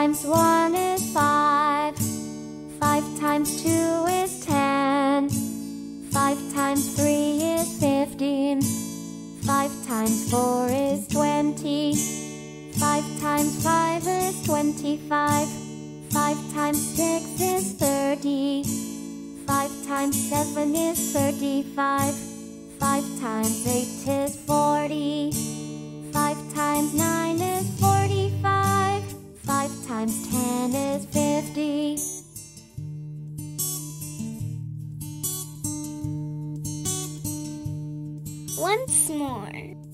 times 1 is 5. 5 times 2 is 10. 5 times 3 is 15. 5 times 4 is 20. 5 times 5 is 25. 5 times 6 is 30. 5 times 7 is 35. 5 times 8 is 40. 5 times 9 is 45. 5 times 10 is 50. Once more.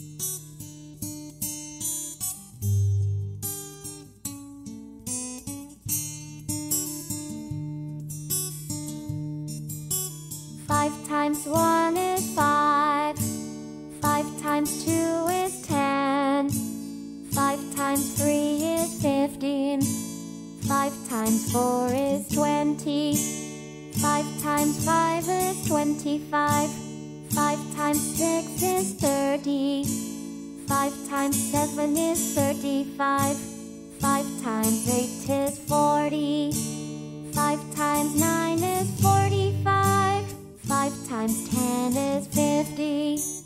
5 times 1 is 5. 5 times 2 is 10. 5 times 3 is 15. 5 times 4 is 20. 5 times 5 is 25. 5 times 6 is 30. 5 times 7 is 35. 5 times 8 is 40. 5 times 9 is 45. 5 times 10 is 50.